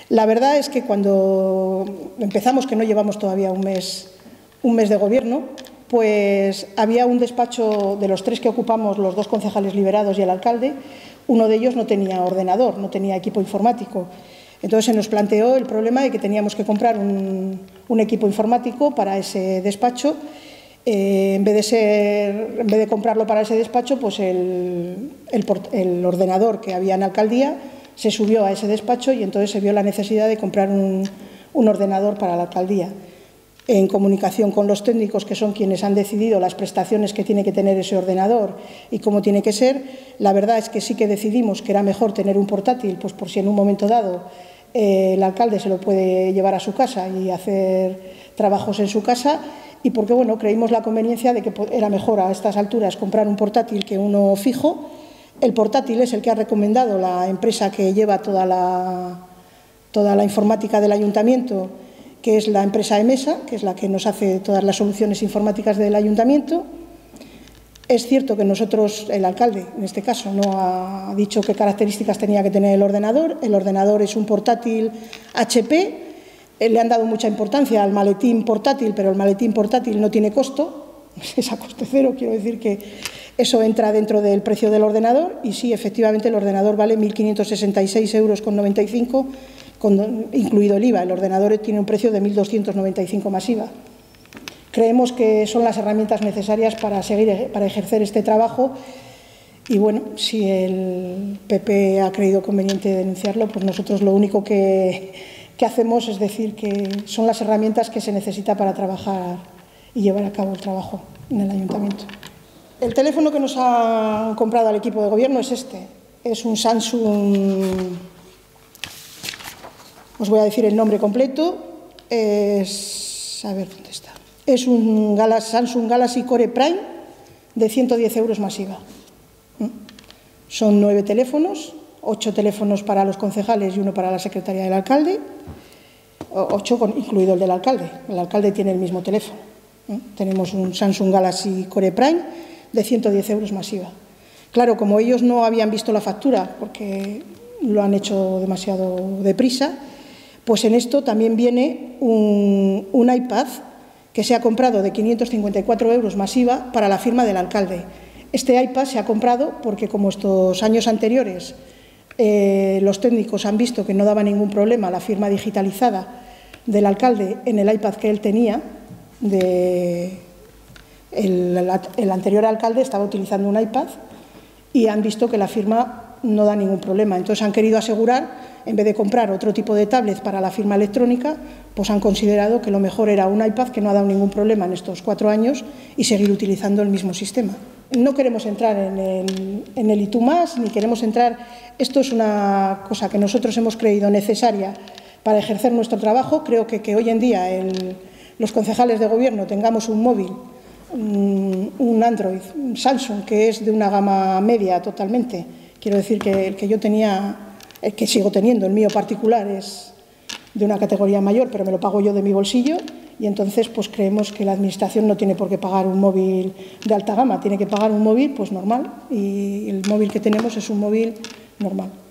La verdad es que cuando empezamos, que no llevamos todavía un mes de gobierno, pues había un despacho de los 3 que ocupamos, los 2 concejales liberados y el alcalde, uno de ellos no tenía ordenador, no tenía equipo informático. Entonces se nos planteó el problema de que teníamos que comprar un equipo informático para ese despacho. En vez de comprarlo para ese despacho, pues el ordenador que había en la alcaldía se subió a ese despacho y entonces se vio la necesidad de comprar un ordenador para la alcaldía. En comunicación con los técnicos, que son quienes han decidido las prestaciones que tiene que tener ese ordenador y cómo tiene que ser, la verdad es que sí que decidimos que era mejor tener un portátil, pues por si en un momento dado el alcalde se lo puede llevar a su casa y hacer trabajos en su casa, y porque bueno, creímos la conveniencia de que era mejor a estas alturas comprar un portátil que uno fijo. El portátil es el que ha recomendado la empresa que lleva toda la informática del ayuntamiento, que es la empresa EMESA, que es la que nos hace todas las soluciones informáticas del ayuntamiento. Es cierto que nosotros, el alcalde en este caso, no ha dicho qué características tenía que tener el ordenador. El ordenador es un portátil HP. Le han dado mucha importancia al maletín portátil, pero el maletín portátil no tiene costo, es a coste cero, quiero decir que eso entra dentro del precio del ordenador y sí, efectivamente, el ordenador vale 1.566,95 €, incluido el IVA. El ordenador tiene un precio de 1.295 más IVA. Creemos que son las herramientas necesarias para ejercer este trabajo y, bueno, si el PP ha creído conveniente denunciarlo, pues nosotros lo único que hacemos es decir que son las herramientas que se necesita para trabajar y llevar a cabo el trabajo en el ayuntamiento. El teléfono que nos ha comprado al equipo de gobierno es este. Es un Samsung, os voy a decir el nombre completo, a ver dónde está. Es un Samsung Galaxy Core Prime de 110 € más IVA. Son 9 teléfonos, 8 teléfonos para los concejales y 1 para la secretaria del alcalde, 8 incluido el del alcalde. El alcalde tiene el mismo teléfono. Tenemos un Samsung Galaxy Core Prime de 110 € más IVA. Claro, como ellos no habían visto la factura porque lo han hecho demasiado deprisa, pues en esto también viene un iPad que se ha comprado de 554 € más IVA para la firma del alcalde. Este iPad se ha comprado porque, como estos años anteriores los técnicos han visto que no daba ningún problema la firma digitalizada del alcalde en el iPad que él tenía, el anterior alcalde estaba utilizando un iPad y han visto que la firma no da ningún problema. Entonces han querido asegurar, en vez de comprar otro tipo de tablet para la firma electrónica, pues han considerado que lo mejor era un iPad que no ha dado ningún problema en estos 4 años y seguir utilizando el mismo sistema. No queremos entrar en el y tú más, ni queremos entrar. Esto es una cosa que nosotros hemos creído necesaria para ejercer nuestro trabajo. Creo que hoy en día los concejales de gobierno tengamos un móvil, un Android, un Samsung, que es de una gama media totalmente. Quiero decir que el que yo tenía, el que sigo teniendo, el mío particular, es de una categoría mayor, pero me lo pago yo de mi bolsillo. Y entonces pues creemos que la Administración no tiene por qué pagar un móvil de alta gama, tiene que pagar un móvil pues normal, y el móvil que tenemos es un móvil normal.